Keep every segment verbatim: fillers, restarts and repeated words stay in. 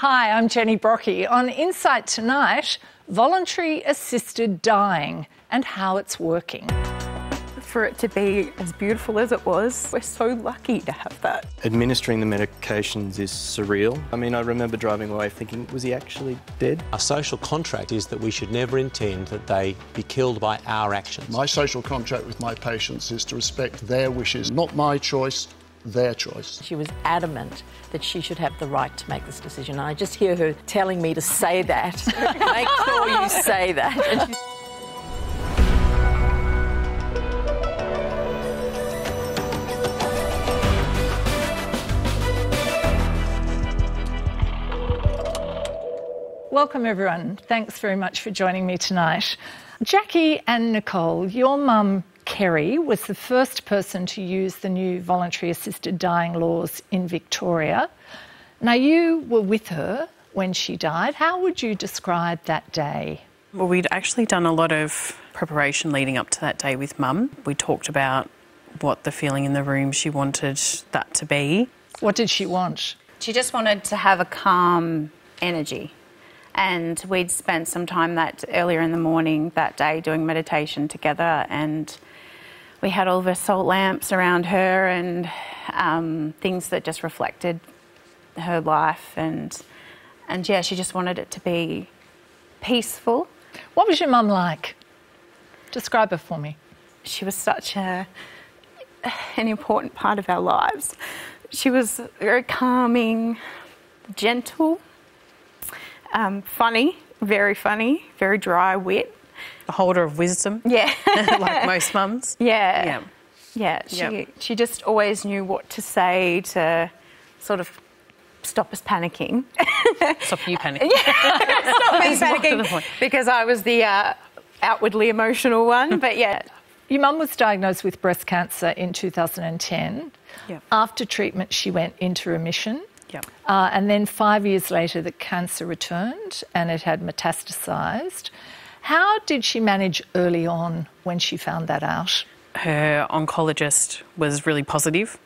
Hi, I'm Jenny Brockie. On Insight tonight, voluntary assisted dying and how it's working. For it to be as beautiful as it was, we're so lucky to have that. Administering the medications is surreal. I mean, I remember driving away thinking, was he actually dead? Our social contract is that we should never intend that they be killed by our actions. My social contract with my patients is to respect their wishes, not my choice, their choice. She was adamant that she should have the right to make this decision. I just hear her telling me to say that. Make sure you say that. And she... Welcome everyone. Thanks very much for joining me tonight. Jackie and Nicole, your mum Kerry was the first person to use the new voluntary assisted dying laws in Victoria. Now you were with her when she died. How would you describe that day? Well, we'd actually done a lot of preparation leading up to that day with Mum. We talked about what the feeling in the room she wanted that to be. What did she want? She just wanted to have a calm energy. And we'd spent some time that earlier in the morning that day doing meditation together, and we had all of her salt lamps around her and um, things that just reflected her life, and and yeah, she just wanted it to be peaceful. What was your mum like? Describe her for me. She was such a an important part of our lives. She was very calming, gentle. Um, funny, very funny, very dry wit. A holder of wisdom. Yeah. Like most mums. Yeah. Yeah. Yeah. She, yep. she just always knew what to say to sort of stop us panicking. Stop you panicking. Yeah. Stop me panicking. Because I was the uh, outwardly emotional one. But yeah. Your mum was diagnosed with breast cancer in two thousand ten. Yep. After treatment, she went into remission. Yep. Uh, and then five years later, the cancer returned and it had metastasised. How did she manage early on when she found that out? Her oncologist was really positive,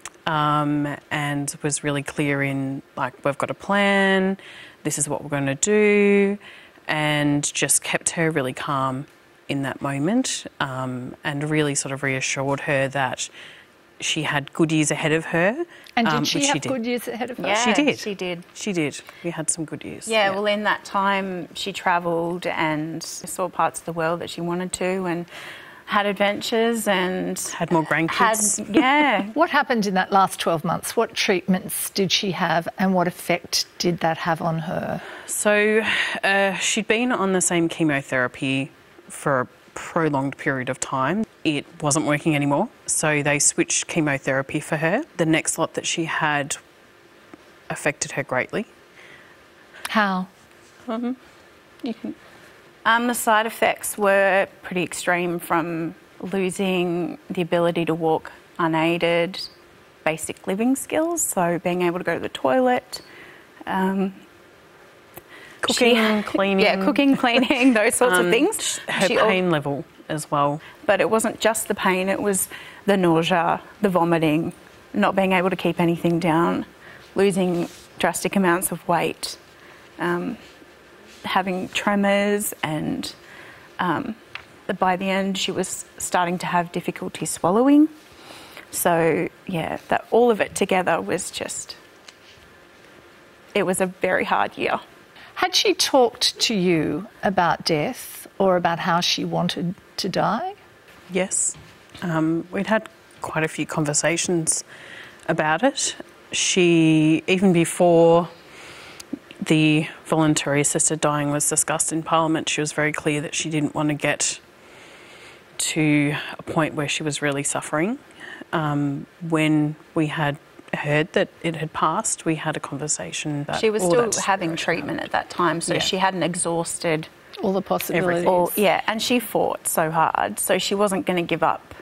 um, and was really clear in, like, we've got a plan, this is what we're going to do, and just kept her really calm in that moment, um, and really sort of reassured her that she had good years ahead of her. And did um, she which have she did. good years ahead of her? Yeah, she did. She did. She did. We had some good years. Yeah, yeah, well, in that time, she travelled and saw parts of the world that she wanted to, and had adventures and... Had more grandkids. Had, yeah. What happened in that last twelve months? What treatments did she have and what effect did that have on her? So uh, she'd been on the same chemotherapy for a prolonged period of time. It wasn't working anymore, so they switched chemotherapy for her. The next lot that she had affected her greatly. How? Um, you can... Um, the side effects were pretty extreme, from losing the ability to walk unaided, basic living skills, so being able to go to the toilet, um, cooking, she, cleaning. Yeah, cooking, cleaning, those sorts um, of things. Her she pain al- level as well. But it wasn't just the pain, it was the nausea, the vomiting, not being able to keep anything down, losing drastic amounts of weight, um, having tremors, and um, by the end she was starting to have difficulty swallowing. So, yeah, that all of it together was just... It was a very hard year. Had she talked to you about death or about how she wanted to die? Yes. Um, we'd had quite a few conversations about it. She, even before the voluntary assisted dying was discussed in Parliament, she was very clear that she didn't want to get to a point where she was really suffering. Um, when we had heard that it had passed, we had a conversation that... She was all still that having treatment at that time, so yeah. she hadn't exhausted... All the possibilities. All, yeah, and she fought so hard, so she wasn't going to give up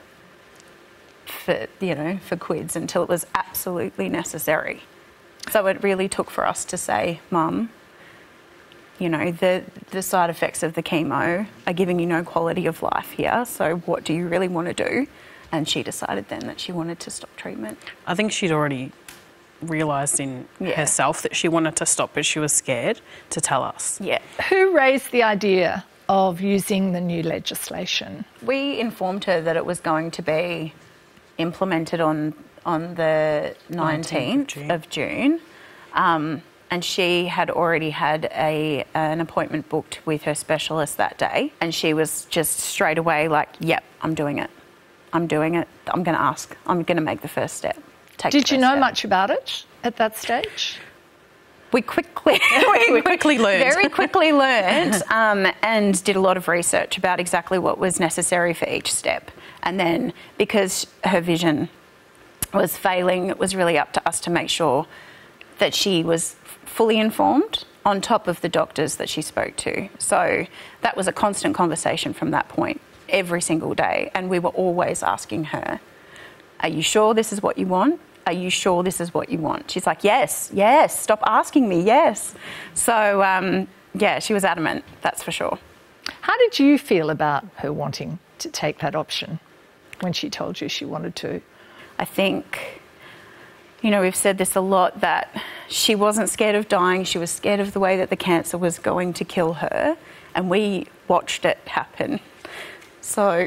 for, you know, for quids until it was absolutely necessary. So it really took for us to say, Mum, you know, the, the side effects of the chemo are giving you no quality of life here, so what do you really want to do? And she decided then that she wanted to stop treatment. I think she'd already realised in Yeah. herself that she wanted to stop, but she was scared to tell us. Yeah. Who raised the idea of using the new legislation? We informed her that it was going to be implemented on on the nineteenth of June, um, and she had already had a an appointment booked with her specialist that day, and she was just straight away like, "Yep, I'm doing it. I'm doing it. I'm going to ask. I'm going to make the first step." Take Did the you first know step. much about it at that stage? We quickly, We quickly learned. very quickly learned, um, and did a lot of research about exactly what was necessary for each step. And then, because her vision was failing, it was really up to us to make sure that she was fully informed, on top of the doctors that she spoke to. So that was a constant conversation from that point, every single day. And we were always asking her, "Are you sure this is what you want? Are you sure this is what you want?" She's like, "Yes, yes, stop asking me, yes." So, um, yeah, she was adamant, that's for sure. How did you feel about her wanting to take that option when she told you she wanted to? I think, you know, we've said this a lot, that she wasn't scared of dying. She was scared of the way that the cancer was going to kill her, and we watched it happen. So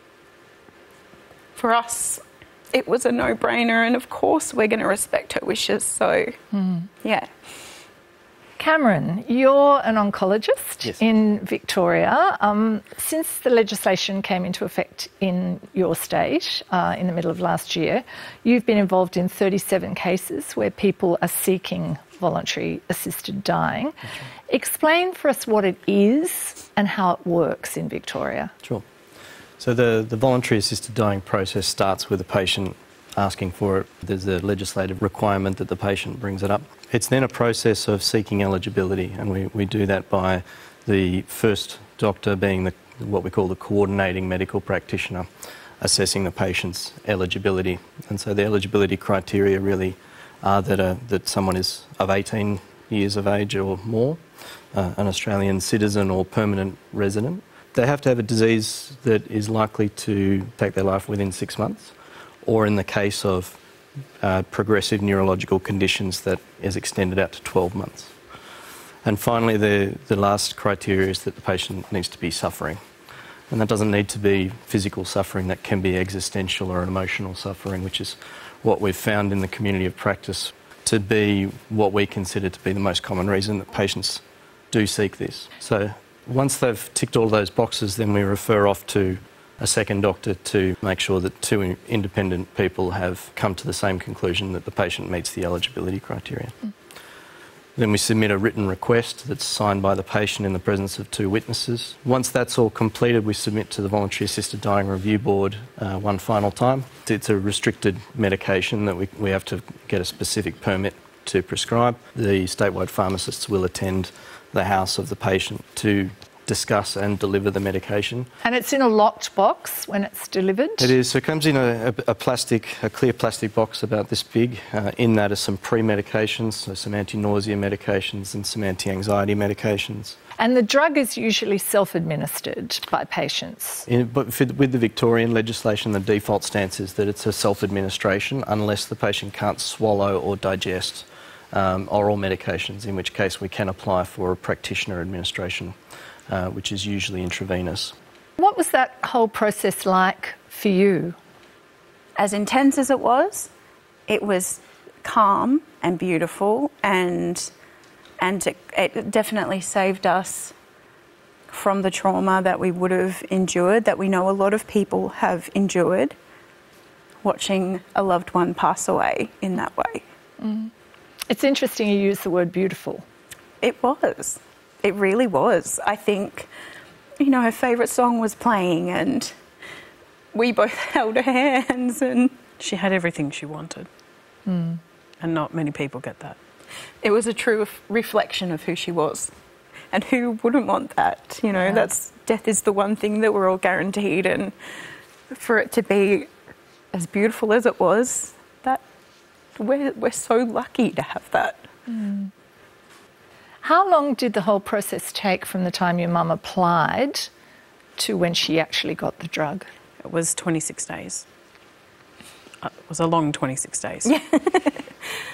for us, it was a no-brainer, and of course we're going to respect her wishes. So, mm. yeah. Cameron, you're an oncologist Yes. in Victoria. Um, since the legislation came into effect in your state uh, in the middle of last year, you've been involved in thirty-seven cases where people are seeking voluntary assisted dying. Right. Explain for us what it is and how it works in Victoria. Sure. So the, the voluntary assisted dying process starts with the patient asking for it. There's a legislative requirement that the patient brings it up. It's then a process of seeking eligibility, and we, we do that by the first doctor being the, what we call the coordinating medical practitioner, assessing the patient's eligibility. And so the eligibility criteria really are that, a, that someone is of eighteen years of age or more, uh, an Australian citizen or permanent resident. They have to have a disease that is likely to take their life within six months, or in the case of uh, progressive neurological conditions that is extended out to twelve months. And finally, the, the last criteria is that the patient needs to be suffering. And that doesn't need to be physical suffering, that can be existential or emotional suffering, which is what we've found in the community of practice to be what we consider to be the most common reason that patients do seek this. So once they've ticked all those boxes, then we refer off to a second doctor to make sure that two independent people have come to the same conclusion that the patient meets the eligibility criteria. Mm. Then we submit a written request that's signed by the patient in the presence of two witnesses. Once that's all completed, we submit to the Voluntary Assisted Dying Review Board uh, one final time. It's a restricted medication that we, we have to get a specific permit to prescribe. The statewide pharmacists will attend the house of the patient to discuss and deliver the medication. And it's in a locked box when it's delivered? It is. So it comes in a, a, a plastic, a clear plastic box about this big. Uh, in that are some pre-medications, so some anti-nausea medications and some anti-anxiety medications. And the drug is usually self-administered by patients? In, but for, with the Victorian legislation, the default stance is that it's a self-administration unless the patient can't swallow or digest um, oral medications, in which case we can apply for a practitioner administration. Uh, which is usually intravenous. What was that whole process like for you? As intense as it was, it was calm and beautiful, and and it, it definitely saved us from the trauma that we would have endured, that we know a lot of people have endured, watching a loved one pass away in that way. Mm. It's interesting you use the word beautiful. It was. It really was. I think, you know, her favourite song was playing and we both held her hands and... She had everything she wanted. Mm. And not many people get that. It was a true reflection of who she was. And who wouldn't want that? You know, yeah. that's death is the one thing that we're all guaranteed, and for it to be as beautiful as it was, that we're, we're so lucky to have that. Mm. How long did the whole process take from the time your mum applied to when she actually got the drug? It was twenty-six days. It was a long twenty-six days.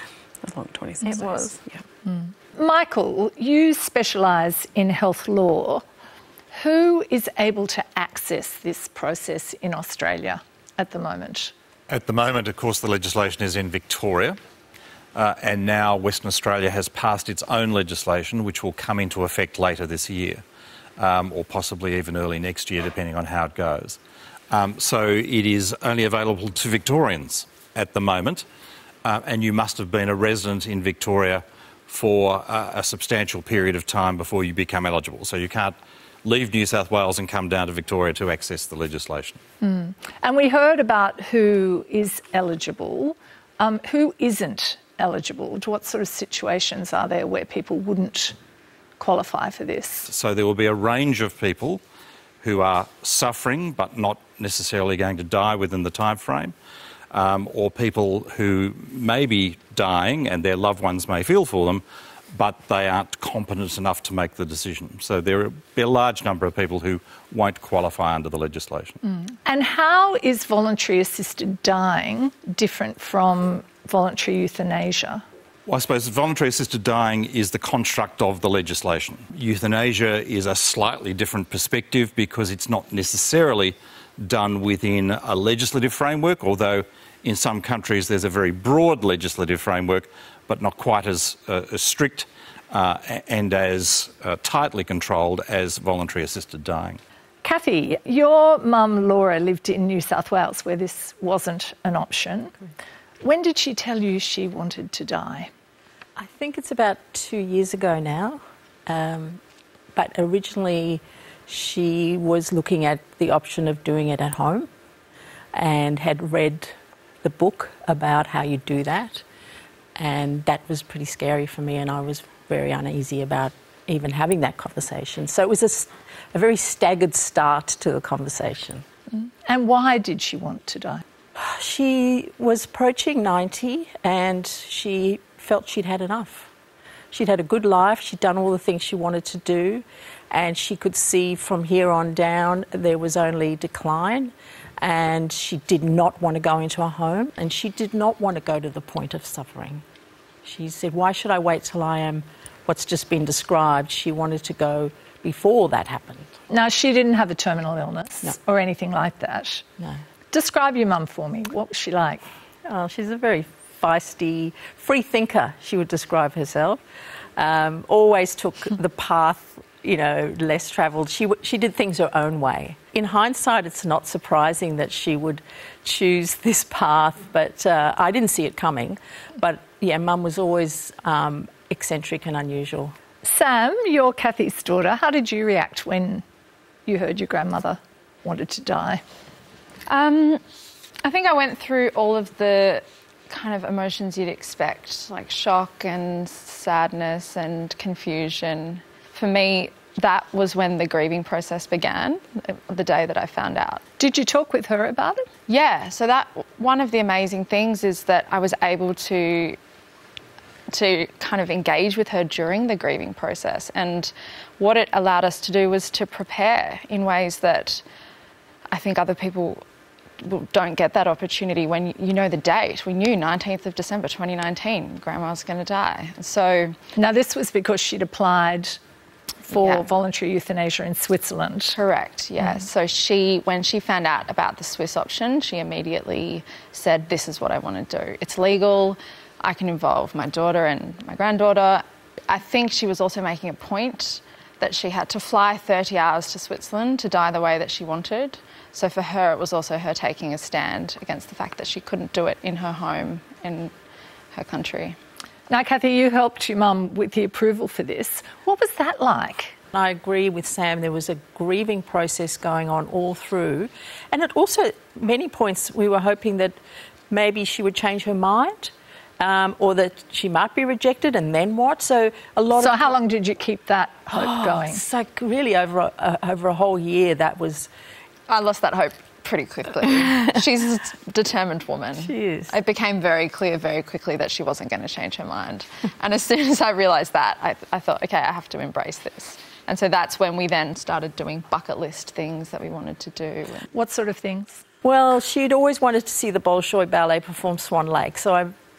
long twenty-six It days. was. Yeah. Mm. Michael, you specialise in health law. Who is able to access this process in Australia at the moment? At the moment, of course, the legislation is in Victoria, uh, and now Western Australia has passed its own legislation, which will come into effect later this year, um, or possibly even early next year, depending on how it goes. Um, so it is only available to Victorians at the moment, uh, and you must have been a resident in Victoria for uh, a substantial period of time before you become eligible. So you can't leave New South Wales and come down to Victoria to access the legislation. Mm. And we heard about who is eligible. Um, who isn't eligible? What sort of situations are there where people wouldn't qualify for this? So there will be a range of people who are suffering but not necessarily going to die within the time frame, um, or people who may be dying and their loved ones may feel for them, but they aren't competent enough to make the decision. So there will be a large number of people who won't qualify under the legislation. Mm. And how is voluntary assisted dying different from voluntary euthanasia? Well, I suppose voluntary assisted dying is the construct of the legislation. Euthanasia is a slightly different perspective because it's not necessarily done within a legislative framework, although in some countries there's a very broad legislative framework, but not quite as, uh, as strict uh, and as uh, tightly controlled as voluntary assisted dying. Kathy, your mum Laura lived in New South Wales where this wasn't an option. When did she tell you she wanted to die? I think it's about two years ago now, um, but originally she was looking at the option of doing it at home and had read the book about how you do that. And that was pretty scary for me, and I was very uneasy about even having that conversation. So it was a, a very staggered start to the conversation. Mm. And why did she want to die? She was approaching ninety and she felt she'd had enough. She'd had a good life, she'd done all the things she wanted to do, and she could see from here on down there was only decline. And she did not want to go into a home, and she did not want to go to the point of suffering. She said, why should I wait till I am what's just been described? She wanted to go before that happened. Now, she didn't have a terminal illness No. or anything like that. No. Describe your mum for me. What was she like? Oh, she's a very feisty, free thinker, she would describe herself. Um, always took the path, you know, less travelled. She, w- she did things her own way. In hindsight, it's not surprising that she would choose this path, but uh, I didn't see it coming. But, yeah, Mum was always um, eccentric and unusual. Sam, you're Kathy's daughter. How did you react when you heard your grandmother wanted to die? Um, I think I went through all of the kind of emotions you'd expect, like shock and sadness and confusion. For me, that was when the grieving process began, the day that I found out. Did you talk with her about it? Yeah, so that one of the amazing things is that I was able to to kind of engage with her during the grieving process, and what it allowed us to do was to prepare in ways that I think other people don't get that opportunity. When you know the date, we knew nineteenth of December twenty nineteen, Grandma was going to die. So now this was because she'd applied for Yeah. voluntary euthanasia in Switzerland. Correct, yeah. Mm. So she, when she found out about the Swiss option, she immediately said, this is what I want to do. It's legal, I can involve my daughter and my granddaughter. I think she was also making a point that she had to fly thirty hours to Switzerland to die the way that she wanted. So for her, it was also her taking a stand against the fact that she couldn't do it in her home, in her country. Now, Kathy, you helped your mum with the approval for this. What was that like? I agree with Sam. There was a grieving process going on all through. And at also many points we were hoping that maybe she would change her mind, um, or that she might be rejected, and then what? So a lot So of... how long did you keep that hope oh, going? It's like really over a, uh, over a whole year that was... I lost that hope pretty quickly. She's a determined woman. She is. It became very clear very quickly that she wasn't going to change her mind. And as soon as I realised that, I, I thought, OK, I have to embrace this. And so that's when we then started doing bucket list things that we wanted to do. What sort of things? Well, she'd always wanted to see the Bolshoi Ballet perform Swan Lake, so I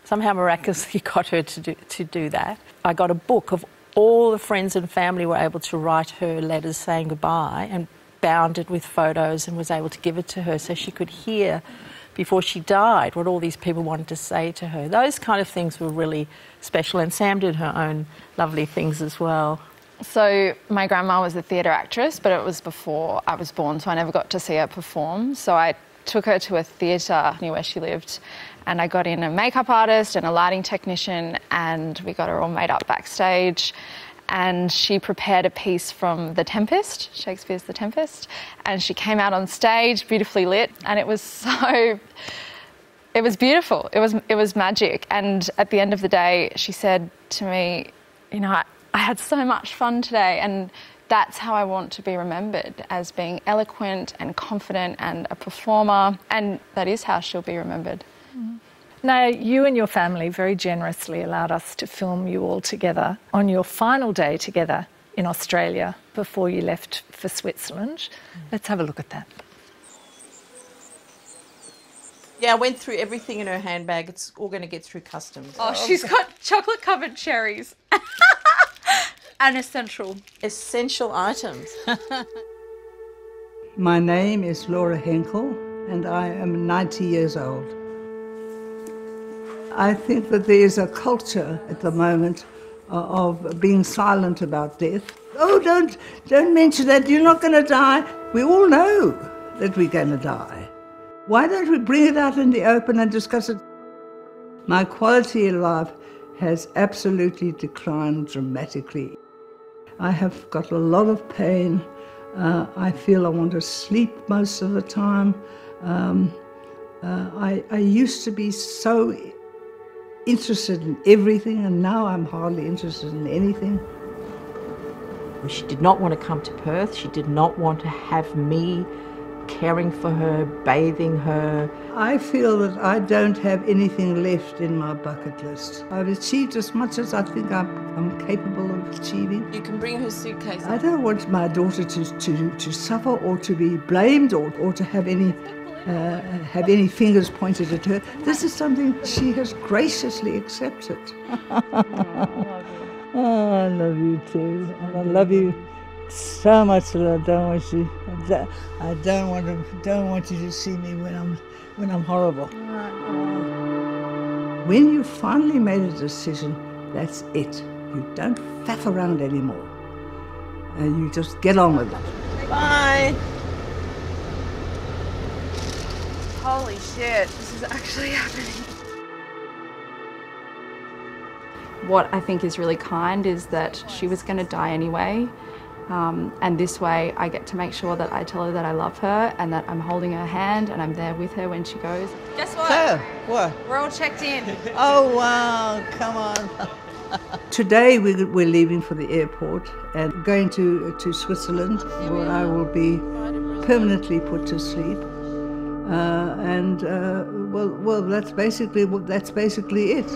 somehow miraculously got her to do, to do that. I got a book of all the friends and family were able to write her letters saying goodbye, and bound it with photos and was able to give it to her so she could hear before she died what all these people wanted to say to her. Those kind of things were really special, and Sam did her own lovely things as well. So my grandma was a theatre actress, but it was before I was born, so I never got to see her perform. So I took her to a theatre near where she lived, and I got in a makeup artist and a lighting technician, and we got her all made up backstage. And she prepared a piece from The Tempest, Shakespeare's The Tempest, and she came out on stage, beautifully lit, and it was so... It was beautiful. It was it was magic. And at the end of the day, she said to me, you know, I, I had so much fun today, and that's how I want to be remembered, as being eloquent and confident and a performer, and that is how she'll be remembered. Mm. Now, you and your family very generously allowed us to film you all together on your final day together in Australia before you left for Switzerland. Mm. Let's have a look at that. Yeah, I went through everything in her handbag. It's all going to get through customs. Oh, she's got chocolate-covered cherries. And essential. Essential items. My name is Laura Henkel, and I am ninety years old. I think that there is a culture at the moment of being silent about death. Oh, don't, don't mention that, you're not going to die. We all know that we're going to die. Why don't we bring it out in the open and discuss it? My quality of life has absolutely declined dramatically. I have got a lot of pain. Uh, I feel I want to sleep most of the time. Um, uh, I, I used to be so interested in everything, and now I'm hardly interested in anything. She did not want to come to Perth. She did not want to have me caring for her, bathing her. I feel that I don't have anything left in my bucket list. I've achieved as much as I think I'm, I'm capable of achieving. You can bring her suitcase. I don't want my daughter to, to, to suffer or to be blamed or, or to have any, uh, have any fingers pointed at her. This is something she has graciously accepted. Oh, I love you too. And I love you so much that I don't want you. I don't want to. Don't want you to see me when I'm when I'm horrible. When you finally made a decision, that's it. You don't faff around anymore. And you just get on with it. Bye. Holy shit! This is actually happening. What I think is really kind is that she was going to die anyway, um, and this way I get to make sure that I tell her that I love her and that I'm holding her hand and I'm there with her when she goes. Guess what? So, what? We're all checked in. Oh, wow, come on. Today we, we're leaving for the airport and going to, to Switzerland, where I will be permanently put to sleep. Uh, and, uh, well, well, that's basically, that's basically it.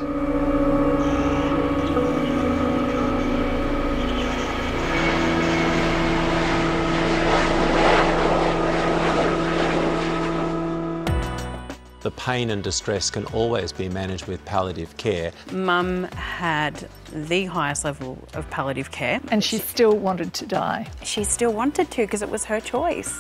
The pain and distress can always be managed with palliative care. Mum had the highest level of palliative care. And she still wanted to die. She still wanted to because it was her choice.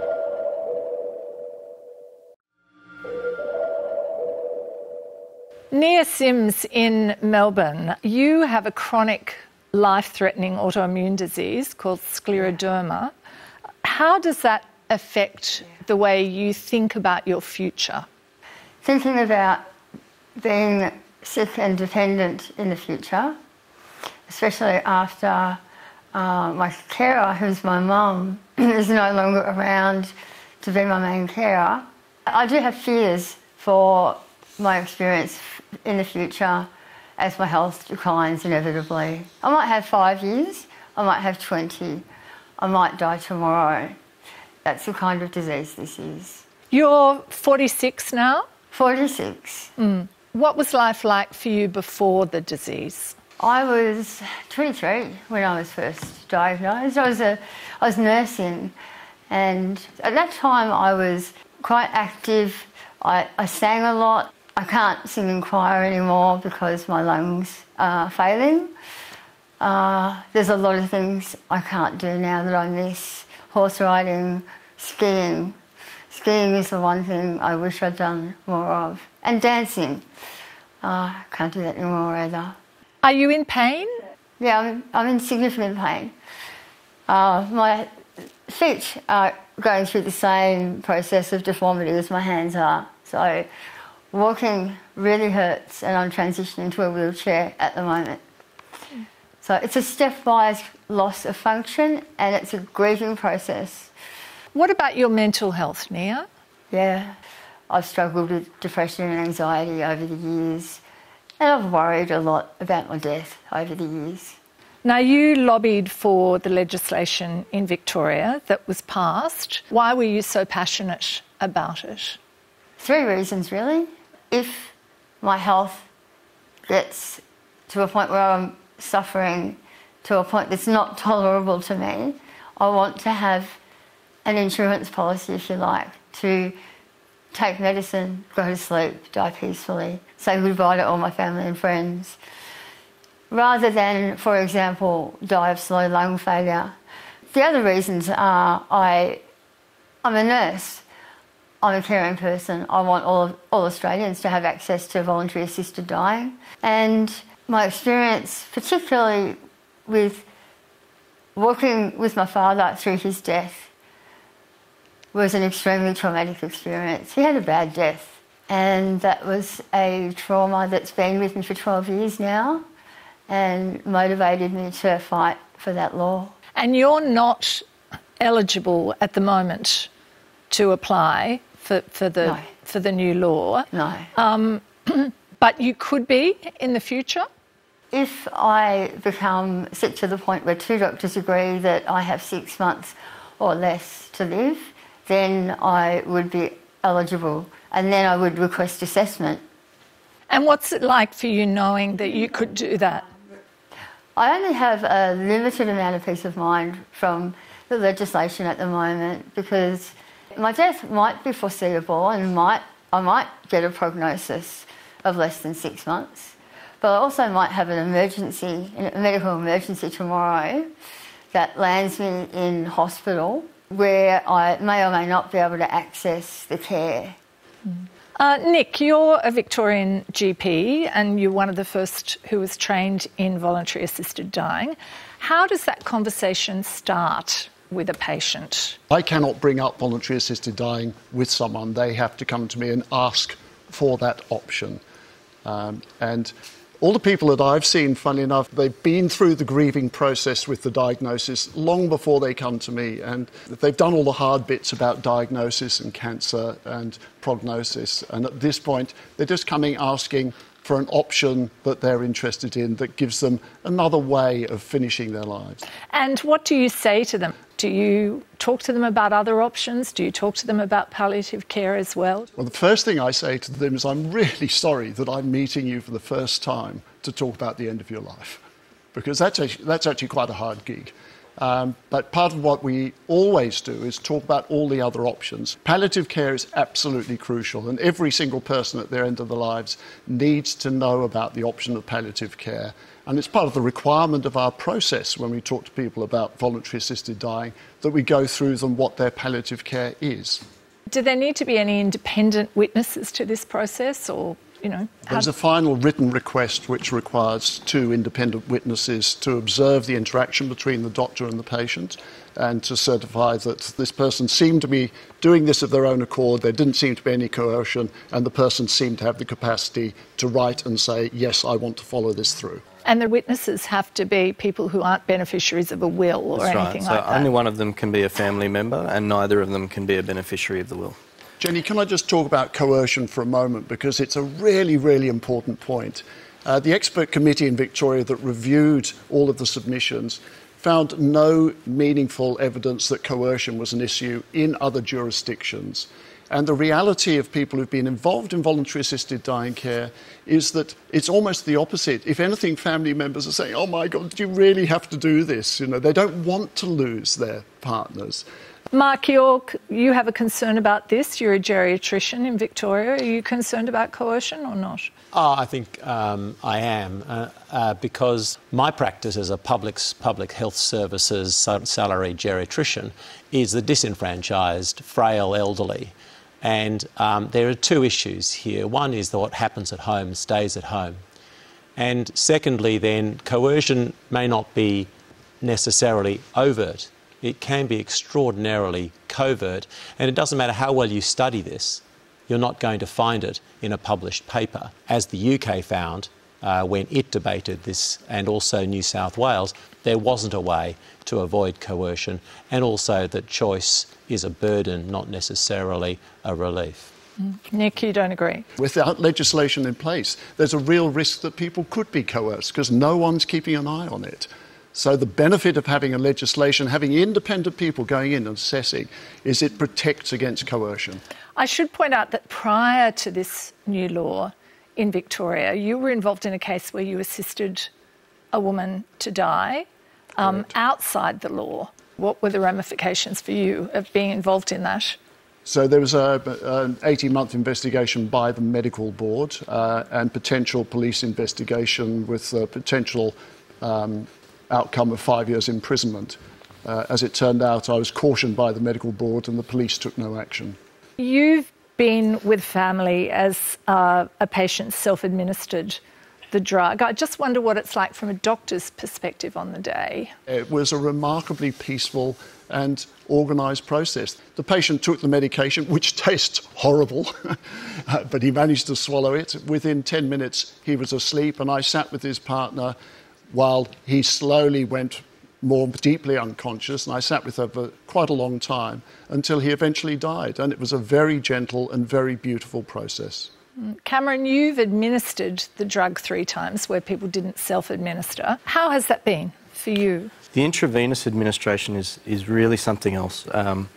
Nia Sims in Melbourne, you have a chronic life-threatening autoimmune disease called scleroderma. How does that affect the way you think about your future? Thinking about being sick and dependent in the future, especially after uh, my carer, who's my mum, is no longer around to be my main carer. I do have fears for my experience in the future as my health declines inevitably. I might have five years, I might have twenty, I might die tomorrow. That's the kind of disease this is. You're forty-six now? forty-six. Mm. What was life like for you before the disease? I was twenty-three when I was first diagnosed. I was, a, I was nursing, and at that time I was quite active. I, I sang a lot. I can't sing in choir anymore because my lungs are failing. Uh, there's a lot of things I can't do now that I miss. Horse riding, skiing. Skiing is the one thing I wish I'd done more of. And dancing. Uh, I can't do that anymore either. Are you in pain? Yeah, I'm, I'm in significant pain. Uh, my feet are going through the same process of deformity as my hands are. So walking really hurts, and I'm transitioning to a wheelchair at the moment. So it's a stepwise loss of function, and it's a grieving process. What about your mental health, Nia? Yeah, I've struggled with depression and anxiety over the years, and I've worried a lot about my death over the years. Now, you lobbied for the legislation in Victoria that was passed. Why were you so passionate about it? Three reasons, really. If my health gets to a point where I'm suffering to a point that's not tolerable to me, I want to have an insurance policy, if you like, to take medicine, go to sleep, die peacefully, say goodbye to all my family and friends, rather than, for example, die of slow lung failure. The other reasons are I, I'm a nurse. I'm a caring person. I want all, of, all Australians to have access to voluntary assisted dying. And my experience, particularly with working with my father through his death, was an extremely traumatic experience. He had a bad death, and that was a trauma that's been with me for twelve years now and motivated me to fight for that law. And you're not eligible at the moment to apply for, for, the, no. for the new law. No. Um, but you could be in the future? If I become sick to the point where two doctors agree that I have six months or less to live, then I would be eligible, and then I would request assessment. And what's it like for you knowing that you could do that? I only have a limited amount of peace of mind from the legislation at the moment, because my death might be foreseeable and might I might get a prognosis of less than six months. But I also might have an emergency, a medical emergency tomorrow that lands me in hospital where I may or may not be able to access the care. Uh, Nick, you're a Victorian G P and you're one of the first who was trained in voluntary assisted dying. How does that conversation start with a patient? I cannot bring up voluntary assisted dying with someone. They have to come to me and ask for that option. Um, and all the people that I've seen, funnily enough, they've been through the grieving process with the diagnosis long before they come to me, and they've done all the hard bits about diagnosis and cancer and prognosis, and at this point they're just coming asking for an option that they're interested in that gives them another way of finishing their lives. And what do you say to them? Do you talk to them about other options? Do you talk to them about palliative care as well? Well, the first thing I say to them is, I'm really sorry that I'm meeting you for the first time to talk about the end of your life, because that's actually, that's actually quite a hard gig. Um, but part of what we always do is talk about all the other options. Palliative care is absolutely crucial, and every single person at their end of their lives needs to know about the option of palliative care. And it's part of the requirement of our process when we talk to people about voluntary assisted dying, that we go through them what their palliative care is. Do there need to be any independent witnesses to this process, or, you know? There's a final written request which requires two independent witnesses to observe the interaction between the doctor and the patient and to certify that this person seemed to be doing this of their own accord, there didn't seem to be any coercion, and the person seemed to have the capacity to write and say, yes, I want to follow this through. And the witnesses have to be people who aren't beneficiaries of a will or That's anything right. like so that. Only one of them can be a family member, and neither of them can be a beneficiary of the will. Jenny, can I just talk about coercion for a moment, because it's a really, really important point. Uh, the expert committee in Victoria that reviewed all of the submissions found no meaningful evidence that coercion was an issue in other jurisdictions. And the reality of people who've been involved in voluntary assisted dying care is that it's almost the opposite. If anything, family members are saying, oh my God, do you really have to do this? You know, they don't want to lose their partners. Mark, you're, you have a concern about this. You're a geriatrician in Victoria. Are you concerned about coercion or not? Oh, I think um, I am, uh, uh, because my practice as a public, public health services salaried geriatrician is the disenfranchised, frail elderly. And um, there are two issues here. One is that what happens at home stays at home. And secondly, then, coercion may not be necessarily overt. It can be extraordinarily covert, and it doesn't matter how well you study this, you're not going to find it in a published paper. As the U K found uh, when it debated this, and also New South Wales, there wasn't a way to avoid coercion, and also that choice is a burden, not necessarily a relief. Nick, you don't agree? Without legislation in place, there's a real risk that people could be coerced because no one's keeping an eye on it. So the benefit of having a legislation, having independent people going in and assessing, is it protects against coercion. I should point out that prior to this new law in Victoria, you were involved in a case where you assisted a woman to die um, outside the law. What were the ramifications for you of being involved in that? So there was a, an eighteen-month investigation by the medical board uh, and potential police investigation with a potential um, outcome of five years imprisonment. Uh, as it turned out, I was cautioned by the medical board and the police took no action. You've been with family as uh, a patient self-administered the drug. I just wonder what it's like from a doctor's perspective on the day. It was a remarkably peaceful and organised process. The patient took the medication, which tastes horrible, but he managed to swallow it. Within ten minutes, he was asleep, and I sat with his partner while he slowly went more deeply unconscious, and I sat with her for quite a long time until he eventually died. And it was a very gentle and very beautiful process. Cameron, you've administered the drug three times where people didn't self-administer. How has that been for you? The intravenous administration is, is really something else. Um,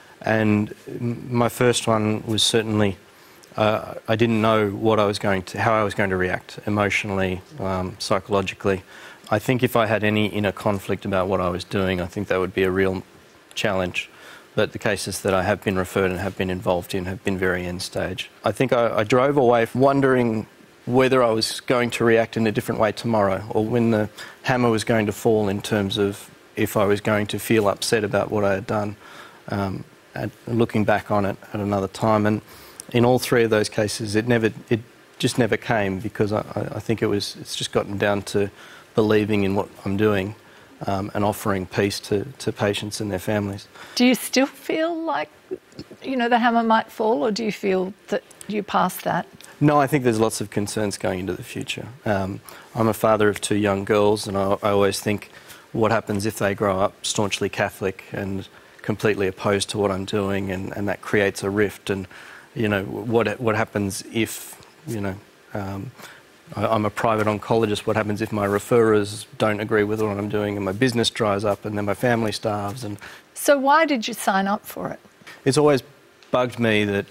and my first one was certainly, uh, I didn't know what I was going to, how I was going to react emotionally, um, psychologically. I think if I had any inner conflict about what I was doing, I think that would be a real challenge. But the cases that I have been referred and have been involved in have been very end stage. I think I, I drove away wondering whether I was going to react in a different way tomorrow, or when the hammer was going to fall in terms of if I was going to feel upset about what I had done, um, and looking back on it at another time. And in all three of those cases, it never, it just never came, because I, I think it was, it's just gotten down to believing in what I'm doing um, and offering peace to, to patients and their families. Do you still feel like, you know, the hammer might fall, or do you feel that you passed that? No, I think there's lots of concerns going into the future. Um, I'm a father of two young girls, and I, I always think, what happens if they grow up staunchly Catholic and completely opposed to what I'm doing, and, and that creates a rift? And, you know, what what happens if, you know, um, I, I'm a private oncologist, what happens if my referrers don't agree with what I'm doing and my business dries up and then my family starves? And so why did you sign up for it? It's always bugged me that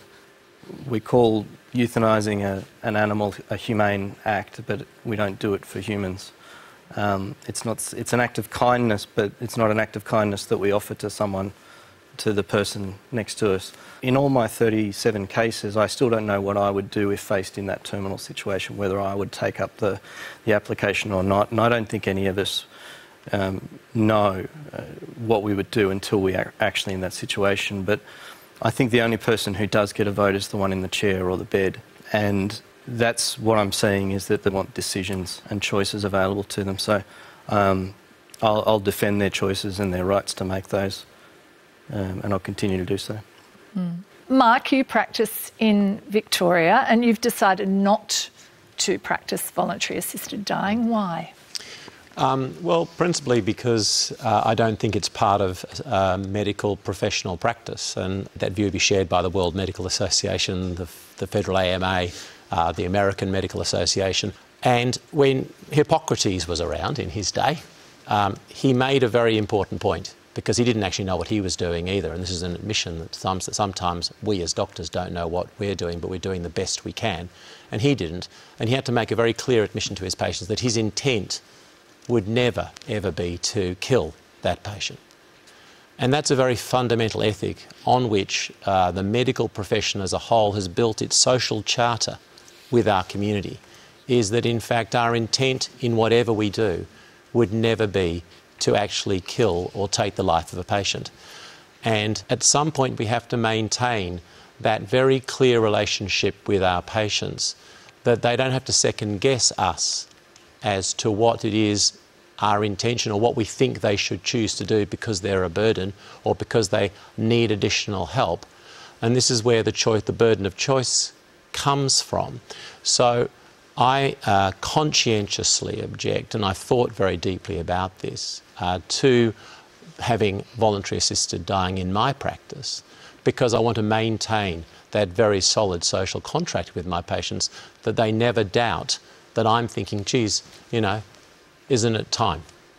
we call euthanizing a, an animal a humane act, but we don't do it for humans. Um, it's not. It's an act of kindness, but it's not an act of kindness that we offer to someone, to the person next to us. In all my thirty-seven cases, I still don't know what I would do if faced in that terminal situation, whether I would take up the, the application or not. And I don't think any of us um, know uh, what we would do until we are actually in that situation. But I think the only person who does get a vote is the one in the chair or the bed. And that's what I'm seeing, is that they want decisions and choices available to them. So um, I'll, I'll defend their choices and their rights to make those, um, and I'll continue to do so. Mm. Mark, you practice in Victoria and you've decided not to practice voluntary assisted dying. Why? Um, well, principally because uh, I don't think it's part of uh, medical professional practice, and that view would be shared by the World Medical Association, the, the Federal A M A, uh, the American Medical Association. And when Hippocrates was around in his day, um, he made a very important point, because he didn't actually know what he was doing either. And this is an admission that sometimes we as doctors don't know what we're doing, but we're doing the best we can. And he didn't. And he had to make a very clear admission to his patients that his intent would never, ever be to kill that patient. And that's a very fundamental ethic on which uh, the medical profession as a whole has built its social charter with our community, is that in fact our intent in whatever we do would never be to actually kill or take the life of a patient. And at some point we have to maintain that very clear relationship with our patients, that they don't have to second guess us as to what it is our intention or what we think they should choose to do because they're a burden or because they need additional help. And this is where the choice, the burden of choice comes from. So I uh, conscientiously object, and I've thought very deeply about this, uh, to having voluntary assisted dying in my practice, because I want to maintain that very solid social contract with my patients, that they never doubt that I'm thinking, geez, you know, isn't it time?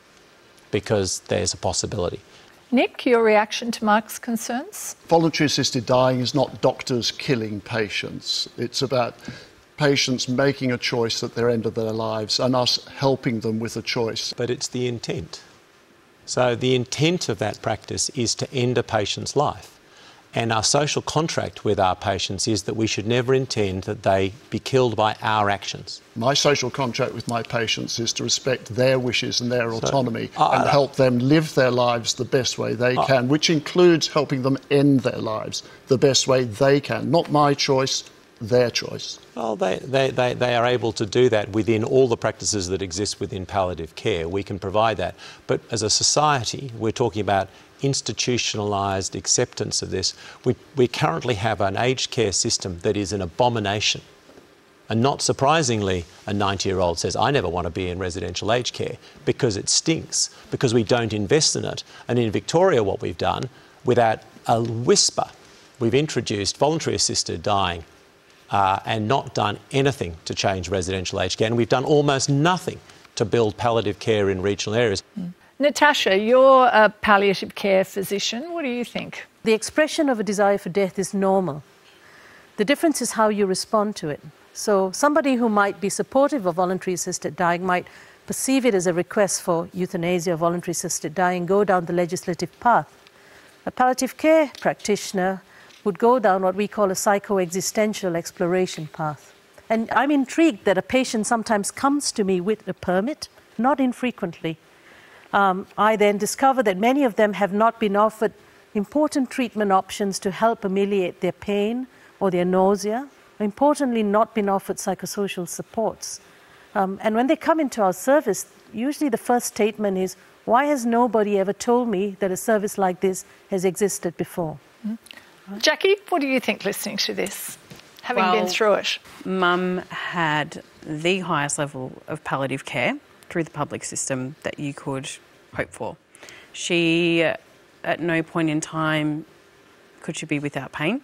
Because there's a possibility. Nick, your reaction to Mark's concerns? Voluntary assisted dying is not doctors killing patients. It's about patients making a choice at their end of their lives and us helping them with a choice. But it's the intent. So the intent of that practice is to end a patient's life. And our social contract with our patients is that we should never intend that they be killed by our actions. My social contract with my patients is to respect their wishes and their So, autonomy uh, and help them live their lives the best way they uh, can, which includes helping them end their lives the best way they can. Not my choice, their choice. Well, they, they, they, they are able to do that within all the practices that exist within palliative care. We can provide that. But as a society, we're talking about institutionalised acceptance of this. We, we currently have an aged care system that is an abomination. And not surprisingly, a ninety-year-old says, I never want to be in residential aged care because it stinks, because we don't invest in it. And in Victoria, what we've done, without a whisper, we've introduced voluntary assisted dying uh, and not done anything to change residential aged care. And we've done almost nothing to build palliative care in regional areas. Mm. Natasha, you're a palliative care physician. What do you think? The expression of a desire for death is normal. The difference is how you respond to it. So somebody who might be supportive of voluntary assisted dying might perceive it as a request for euthanasia or voluntary assisted dying, go down the legislative path. A palliative care practitioner would go down what we call a psycho-existential exploration path. And I'm intrigued that a patient sometimes comes to me with a permit, not infrequently. Um, I then discover that many of them have not been offered important treatment options to help ameliorate their pain or their nausea, or importantly, not been offered psychosocial supports. Um, and when they come into our service, usually the first statement is, why has nobody ever told me that a service like this has existed before? Mm-hmm. Right. Jackie, what do you think listening to this, having well, been through it? Mum had the highest level of palliative care through the public system that you could hope for. She, at no point in time could she be without pain.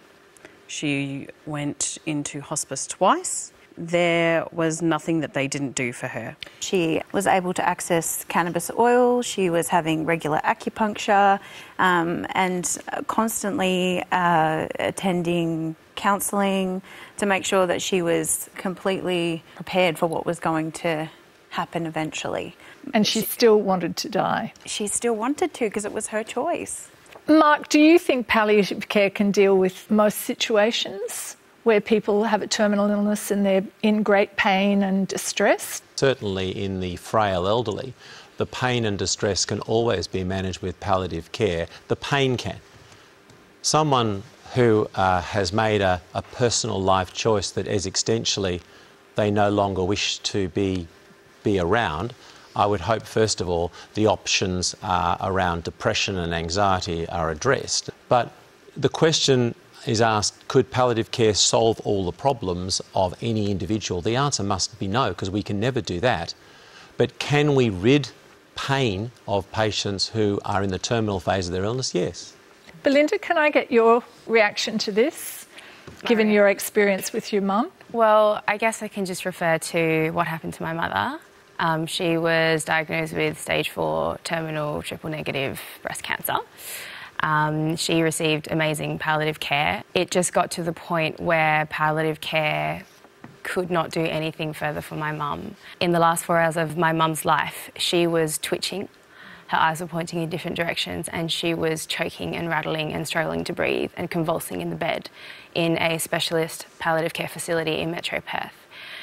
She went into hospice twice. There was nothing that they didn't do for her. She was able to access cannabis oil, she was having regular acupuncture um, and constantly uh, attending counselling to make sure that she was completely prepared for what was going to happen eventually. And she, she still wanted to die? She still wanted to because it was her choice. Mark, do you think palliative care can deal with most situations where people have a terminal illness and they're in great pain and distress? Certainly in the frail elderly, the pain and distress can always be managed with palliative care. The pain can. Someone who uh, has made a, a personal life choice that existentially they no longer wish to be, be around, I would hope, first of all, the options uh, around depression and anxiety are addressed. But the question is asked, could palliative care solve all the problems of any individual? The answer must be no, because we can never do that. But can we rid pain of patients who are in the terminal phase of their illness? Yes. Belinda, can I get your reaction to this, given your experience with your mum? Well, I guess I can just refer to what happened to my mother. Um, she was diagnosed with stage four terminal triple negative breast cancer. Um, she received amazing palliative care. It just got to the point where palliative care could not do anything further for my mum. In the last four hours of my mum's life, she was twitching. Her eyes were pointing in different directions and she was choking and rattling and struggling to breathe and convulsing in the bed in a specialist palliative care facility in Metro Perth.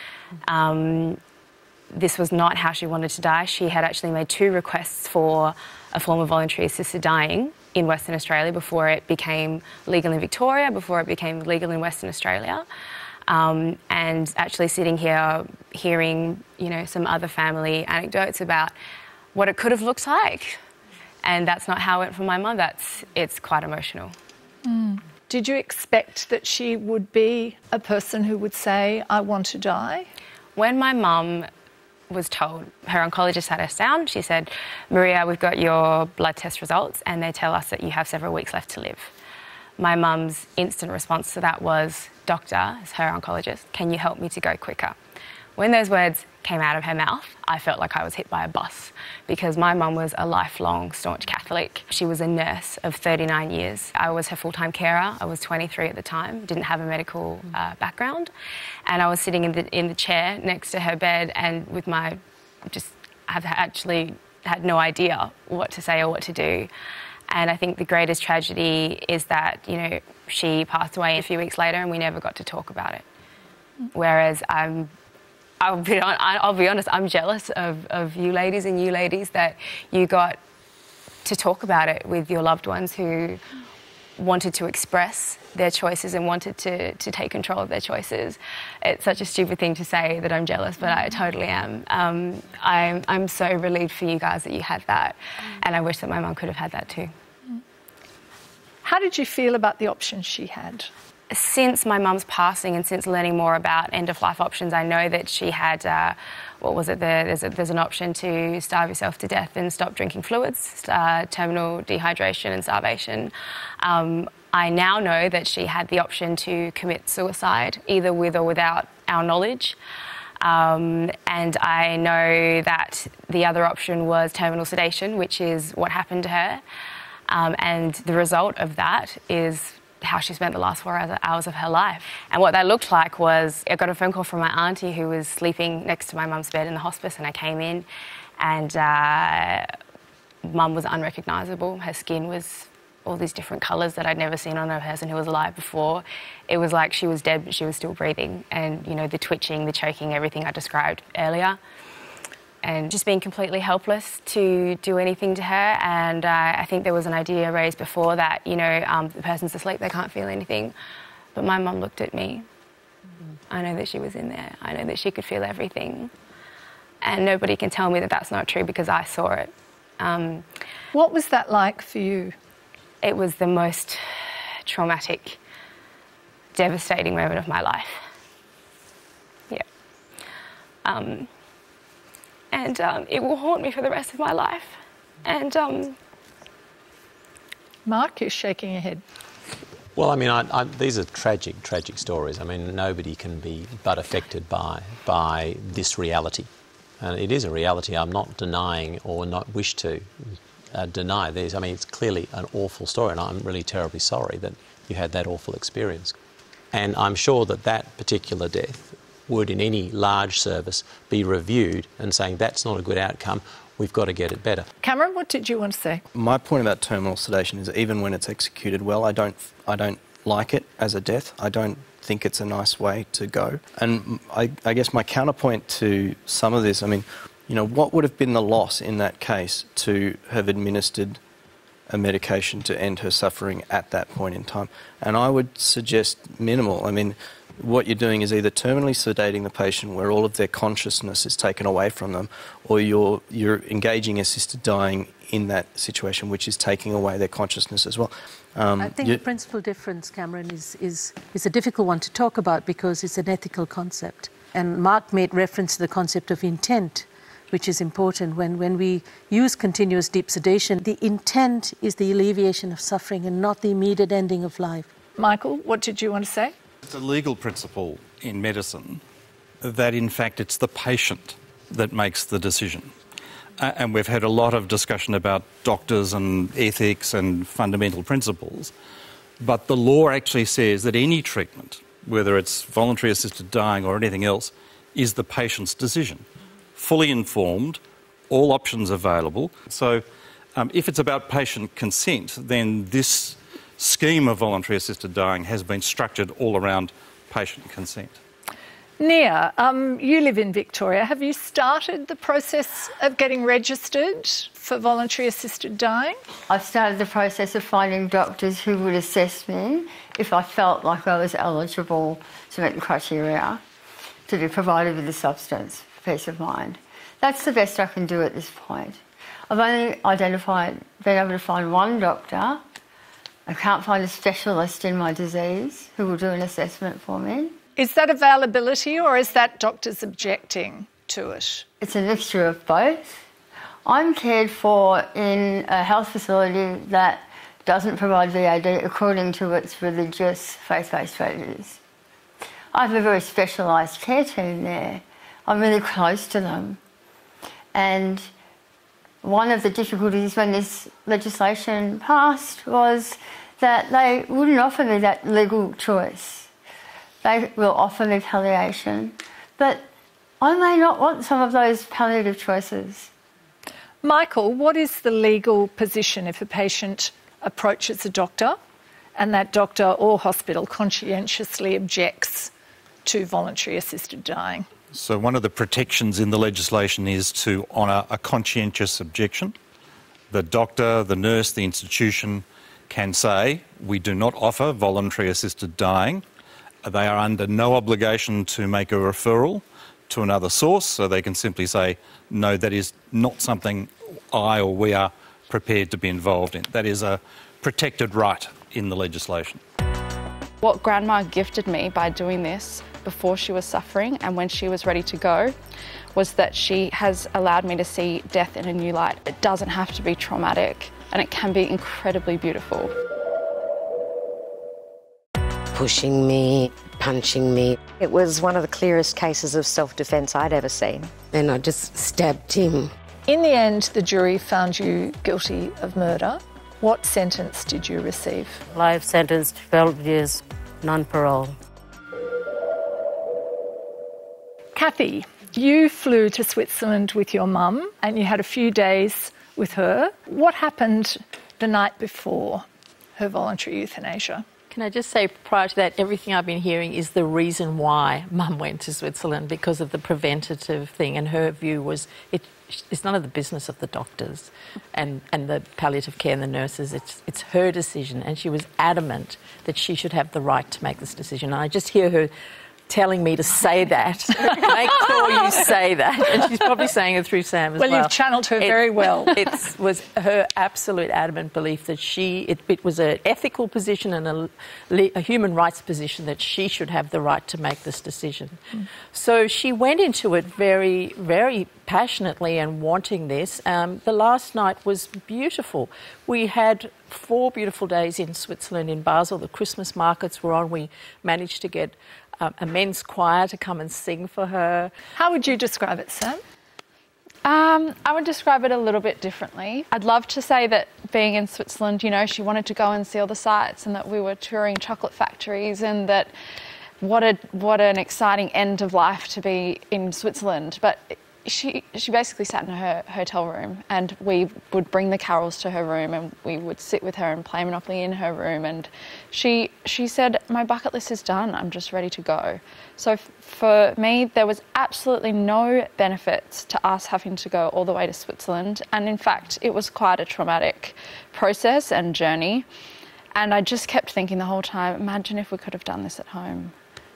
Um, this was not how she wanted to die. She had actually made two requests for a form of voluntary assisted dying in Western Australia before it became legal in Victoria, before it became legal in Western Australia. Um, and actually sitting here hearing, you know, some other family anecdotes about what it could have looked like. And that's not how it went for my mum. That's, it's quite emotional. Mm. Did you expect that she would be a person who would say, I want to die? When my mum was told, her oncologist sat us down, she said, Maria, we've got your blood test results and they tell us that you have several weeks left to live. My mum's instant response to that was, doctor, as her oncologist, can you help me to go quicker? When those words came out of her mouth, I felt like I was hit by a bus because my mum was a lifelong staunch Catholic. She was a nurse of thirty-nine years. I was her full-time carer. I was twenty-three at the time, didn't have a medical uh, background. And I was sitting in the, in the chair next to her bed and with my, just, I've actually had no idea what to say or what to do. And I think the greatest tragedy is that, you know, she passed away a few weeks later and we never got to talk about it. Whereas I'm, I'll be, I'll be honest, I'm jealous of, of you ladies and you ladies that you got to talk about it with your loved ones who wanted to express their choices and wanted to, to take control of their choices. It's such a stupid thing to say that I'm jealous, but I totally am. Um, I'm, I'm so relieved for you guys that you had that, and I wish that my mum could have had that too. How did you feel about the options she had? Since my mum's passing and since learning more about end-of-life options, I know that she had, uh, what was it, there, there's, a, there's an option to starve yourself to death and stop drinking fluids, uh, terminal dehydration and starvation. Um, I now know that she had the option to commit suicide, either with or without our knowledge. Um, and I know that the other option was terminal sedation, which is what happened to her. Um, and the result of that is how she spent the last four hours of her life. And what that looked like was, I got a phone call from my auntie who was sleeping next to my mum's bed in the hospice, and I came in and uh, mum was unrecognisable. Her skin was all these different colours that I'd never seen on a person who was alive before. It was like she was dead but she was still breathing, and you know, the twitching, the choking, everything I described earlier. And just being completely helpless to do anything to her. And uh, I think there was an idea raised before that, you know, um, the person's asleep, they can't feel anything. But my mum looked at me. Mm-hmm. I know that she was in there. I know that she could feel everything. And nobody can tell me that that's not true because I saw it. Um, what was that like for you? It was the most traumatic, devastating moment of my life. Yeah. Um, And um, it will haunt me for the rest of my life. And um... Mark is shaking your head. Well, I mean, I, I, these are tragic, tragic stories. I mean, nobody can be but affected by by this reality, and it is a reality. I'm not denying or not wish to uh, deny these. I mean, it's clearly an awful story, and I'm really terribly sorry that you had that awful experience. And I'm sure that that particular death would in any large service be reviewed and saying that's not a good outcome, we've got to get it better. Cameron, what did you want to say? My point about terminal sedation is even when it's executed well, I don't, I don't like it as a death. I don't think it's a nice way to go. And I, I guess my counterpoint to some of this, I mean, you know, what would have been the loss in that case to have administered a medication to end her suffering at that point in time? And I would suggest minimal. I mean, what you're doing is either terminally sedating the patient where all of their consciousness is taken away from them, or you're you're engaging assisted dying in that situation, which is taking away their consciousness as well. Um, I think the principal difference, Cameron, is, is, is a difficult one to talk about because it's an ethical concept. And Mark made reference to the concept of intent, which is important. When, when we use continuous deep sedation, the intent is the alleviation of suffering and not the immediate ending of life. Michael, what did you want to say? It's a legal principle in medicine that, in fact, it's the patient that makes the decision. Uh, and we've had a lot of discussion about doctors and ethics and fundamental principles. But the law actually says that any treatment, whether it's voluntary assisted dying or anything else, is the patient's decision. Fully informed, all options available. So Um, if it's about patient consent, then this scheme of voluntary assisted dying has been structured all around patient consent. Nia, um, you live in Victoria. Have you started the process of getting registered for voluntary assisted dying? I've started the process of finding doctors who would assess me if I felt like I was eligible to meet the criteria to be provided with the substance for peace of mind. That's the best I can do at this point. I've only identified, been able to find one doctor. I can't find a specialist in my disease who will do an assessment for me. Is that availability or is that doctors objecting to it? It's a mixture of both. I'm cared for in a health facility that doesn't provide V A D according to its religious faith-based strategies. I have a very specialised care team there. I'm really close to them. And one of the difficulties when this legislation passed was that they wouldn't offer me that legal choice. They will offer me palliation, but I may not want some of those palliative choices. Michael, what is the legal position if a patient approaches a doctor and that doctor or hospital conscientiously objects to voluntary assisted dying? So one of the protections in the legislation is to honour a conscientious objection. The doctor, the nurse, the institution can say, we do not offer voluntary assisted dying. They are under no obligation to make a referral to another source, so they can simply say, no, that is not something I or we are prepared to be involved in. That is a protected right in the legislation. What Grandma gifted me by doing this before she was suffering and when she was ready to go was that she has allowed me to see death in a new light. It doesn't have to be traumatic and it can be incredibly beautiful. Pushing me, punching me. It was one of the clearest cases of self-defence I'd ever seen. And I just stabbed him. In the end, the jury found you guilty of murder. What sentence did you receive? Life sentence, twelve years, non-parole. Kathy, you flew to Switzerland with your mum and you had a few days with her. What happened the night before her voluntary euthanasia? Can I just say, prior to that, everything I've been hearing is the reason why Mum went to Switzerland, because of the preventative thing, and her view was it, it's none of the business of the doctors and, and the palliative care and the nurses. It's, it's her decision, and she was adamant that she should have the right to make this decision. And I just hear her telling me to say that. Make sure you say that. And she's probably saying it through Sam as well. Well, you've channeled her it, very well. It was her absolute adamant belief that she, it, it was an ethical position and a, a human rights position that she should have the right to make this decision. Mm. So she went into it very, very passionately and wanting this. Um, the last night was beautiful. We had four beautiful days in Switzerland, in Basel. The Christmas markets were on. We managed to get Um, a men's choir to come and sing for her. How would you describe it, Sam? Um, I would describe it a little bit differently. I'd love to say that being in Switzerland, you know, she wanted to go and see all the sights and that we were touring chocolate factories and that what a what an exciting end of life to be in Switzerland. But she she basically sat in her hotel room and we would bring the carols to her room and we would sit with her and play Monopoly in her room, and she she said, my bucket list is done, I'm just ready to go. So f- for me, there was absolutely no benefits to us having to go all the way to Switzerland, and in fact it was quite a traumatic process and journey, and I just kept thinking the whole time, imagine if we could have done this at home.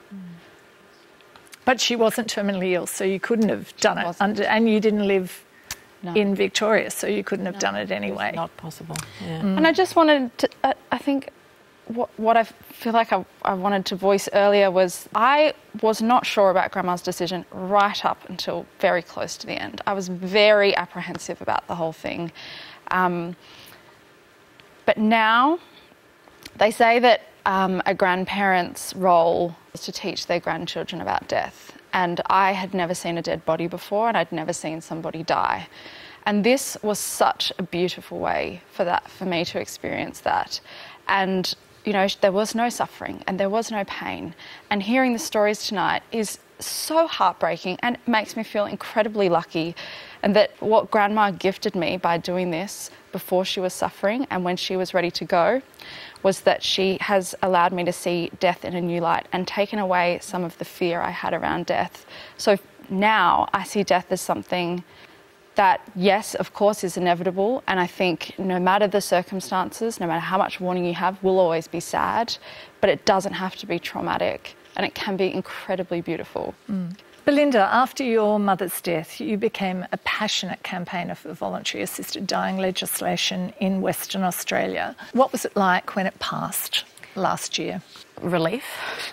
But she wasn't terminally ill, so you couldn't have done it. Under, and you didn't live no. in Victoria, so you couldn't have no, done it anyway. It's not possible. Yeah. Mm. And I just wanted to, uh, I think what, what I feel like I, I wanted to voice earlier was I was not sure about Grandma's decision right up until very close to the end. I was very apprehensive about the whole thing. Um, but now they say that Um, a grandparent's role is to teach their grandchildren about death. And I had never seen a dead body before, and I'd never seen somebody die. And this was such a beautiful way for that, for me to experience that. And, you know, there was no suffering and there was no pain. And hearing the stories tonight is so heartbreaking and makes me feel incredibly lucky. And that what Grandma gifted me by doing this before she was suffering and when she was ready to go was that she has allowed me to see death in a new light and taken away some of the fear I had around death. So now I see death as something that, yes, of course, is inevitable. And I think no matter the circumstances, no matter how much warning you have, will always be sad, but it doesn't have to be traumatic and it can be incredibly beautiful. Mm. Belinda, after your mother's death, you became a passionate campaigner for voluntary assisted dying legislation in Western Australia. What was it like when it passed last year? Relief.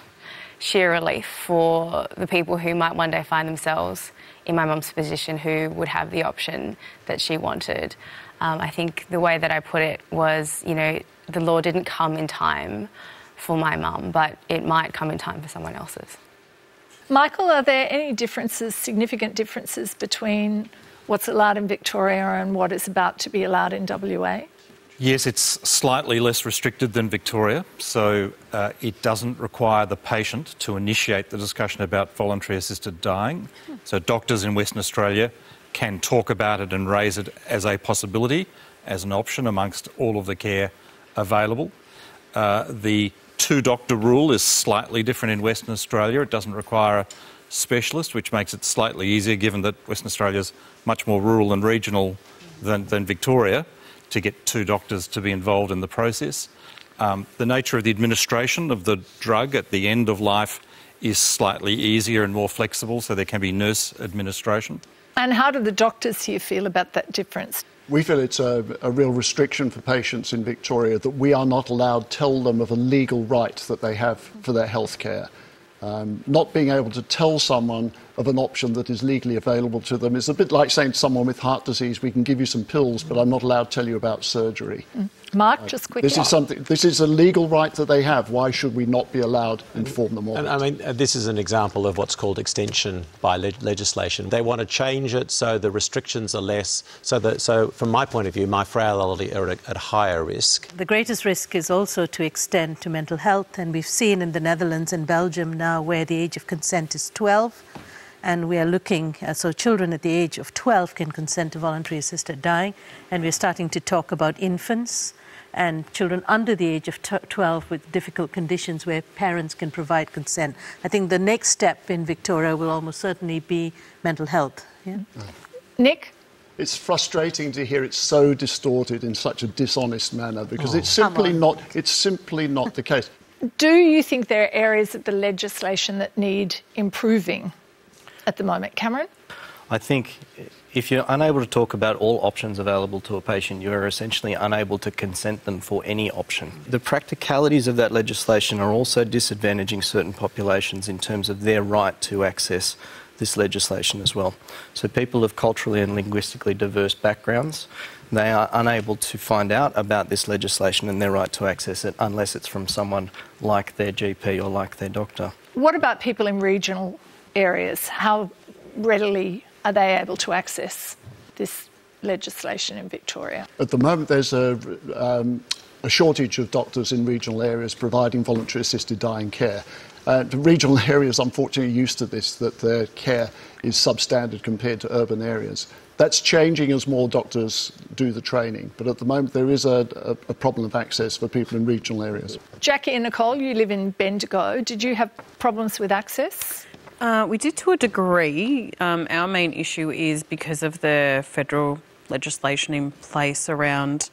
Sheer relief for the people who might one day find themselves in my mum's position who would have the option that she wanted. Um, I think the way that I put it was, you know, the law didn't come in time for my mum, but it might come in time for someone else's. Michael, are there any differences, significant differences between what's allowed in Victoria and what is about to be allowed in W A? Yes, it's slightly less restricted than Victoria, so uh, it doesn't require the patient to initiate the discussion about voluntary assisted dying. Hmm. So doctors in Western Australia can talk about it and raise it as a possibility, as an option amongst all of the care available. Uh, the two-doctor rule is slightly different in Western Australia. It doesn't require a specialist, which makes it slightly easier given that Western Australia is much more rural and regional than, than Victoria, to get two doctors to be involved in the process. Um, the nature of the administration of the drug at the end of life is slightly easier and more flexible, so there can be nurse administration. And how do the doctors here feel about that difference? We feel it's a, a real restriction for patients in Victoria that we are not allowed to tell them of a legal right that they have for their health care. Um, not being able to tell someone of an option that is legally available to them is a bit like saying to someone with heart disease, we can give you some pills, but I'm not allowed to tell you about surgery. Mm. Mark, uh, just quickly. This is something. This is a legal right that they have. Why should we not be allowed to inform them of and, it? I mean, uh, this is an example of what's called extension by le- legislation. They want to change it so the restrictions are less. So, that, so from my point of view, my frailty are at, at higher risk. The greatest risk is also to extend to mental health, and we've seen in the Netherlands and Belgium now where the age of consent is twelve. And we are looking, uh, so children at the age of twelve can consent to voluntary assisted dying, and we're starting to talk about infants and children under the age of twelve with difficult conditions where parents can provide consent. I think the next step in Victoria will almost certainly be mental health. Yeah? Mm. Nick? It's frustrating to hear it so distorted in such a dishonest manner because Oh. it's simply not. It's simply not the case. Do you think there are areas of the legislation that need improving at the moment? Cameron? I think if you're unable to talk about all options available to a patient, you are essentially unable to consent them for any option. The practicalities of that legislation are also disadvantaging certain populations in terms of their right to access this legislation as well. So people of culturally and linguistically diverse backgrounds, they are unable to find out about this legislation and their right to access it unless it's from someone like their G P or like their doctor. What about people in regional areas? How readily are they able to access this legislation in Victoria? At the moment, there's a, um, a shortage of doctors in regional areas providing voluntary assisted dying care. Uh, the regional areas, unfortunately, are used to this, that their care is substandard compared to urban areas. That's changing as more doctors do the training, but at the moment there is a, a, a problem of access for people in regional areas. Jackie and Nicole, you live in Bendigo. Did you have problems with access? Uh, we did to a degree. Um, our main issue is because of the federal legislation in place around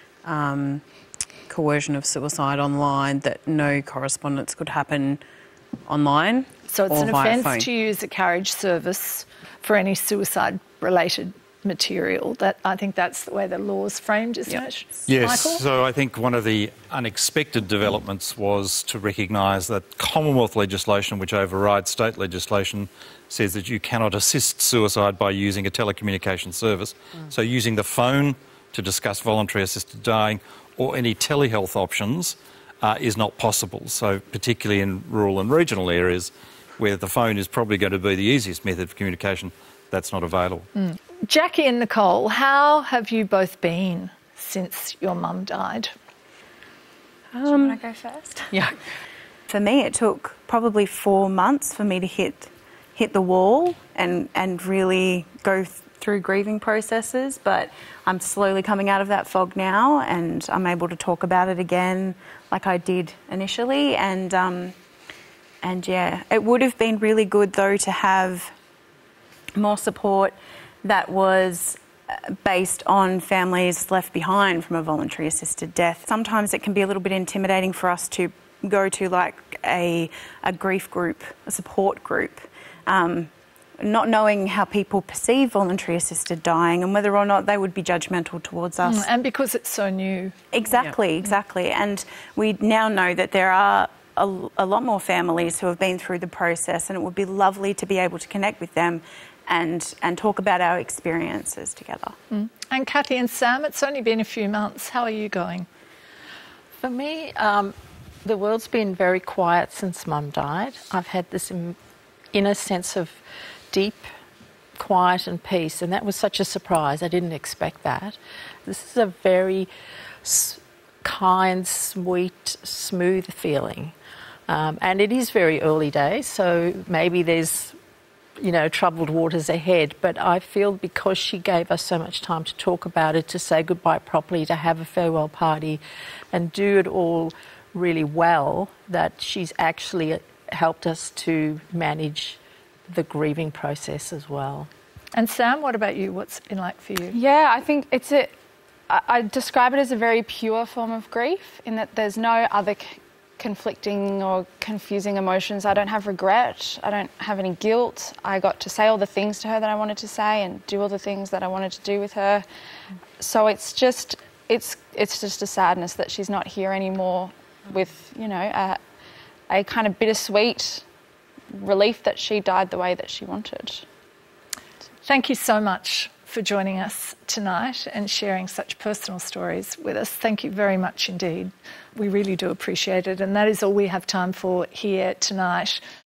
um, coercion of suicide online, that no correspondence could happen online. So it's or an via offence phone. to use a carriage service for any suicide-related material. That I think that's the way the law's framed, isn't Yep. it? Yes, Michael? so I think one of the unexpected developments was to recognise that Commonwealth legislation, which overrides state legislation, says that you cannot assist suicide by using a telecommunication service. Mm. So using the phone to discuss voluntary assisted dying or any telehealth options uh, is not possible. So particularly in rural and regional areas where the phone is probably going to be the easiest method of communication, that's not available. Mm. Jackie and Nicole, how have you both been since your mum died? Um, Do you want to go first? Yeah. For me, it took probably four months for me to hit hit the wall and, and really go th- through grieving processes, but I'm slowly coming out of that fog now, and I'm able to talk about it again like I did initially. And um, and yeah, it would have been really good though to have more support that was based on families left behind from a voluntary assisted death. Sometimes it can be a little bit intimidating for us to go to like a, a grief group, a support group, um, not knowing how people perceive voluntary assisted dying and whether or not they would be judgmental towards us. Mm, and because it's so new. Exactly, yeah. exactly. And we now know that there are a, a lot more families who have been through the process, and it would be lovely to be able to connect with them and, and talk about our experiences together. Mm. And Kathy and Sam, it's only been a few months. How are you going? For me, um, the world's been very quiet since Mum died. I've had this inner sense of deep quiet and peace, and that was such a surprise. I didn't expect that. This is a very s- kind, sweet, smooth feeling. Um, and it is very early days, so maybe there's, you know, troubled waters ahead. But I feel because she gave us so much time to talk about it, to say goodbye properly, to have a farewell party and do it all really well, that she's actually helped us to manage the grieving process as well. And Sam, what about you? What's it been like for you? Yeah, I think it's a, I, I describe it as a very pure form of grief in that there's no other c- conflicting or confusing emotions. I don't have regret. I don't have any guilt. I got to say all the things to her that I wanted to say and do all the things that I wanted to do with her. So it's just, it's it's just a sadness that she's not here anymore, with, you know, a, a kind of bittersweet relief that she died the way that she wanted. Thank you so much for joining us tonight and sharing such personal stories with us. Thank you very much indeed. We really do appreciate it, and that is all we have time for here tonight.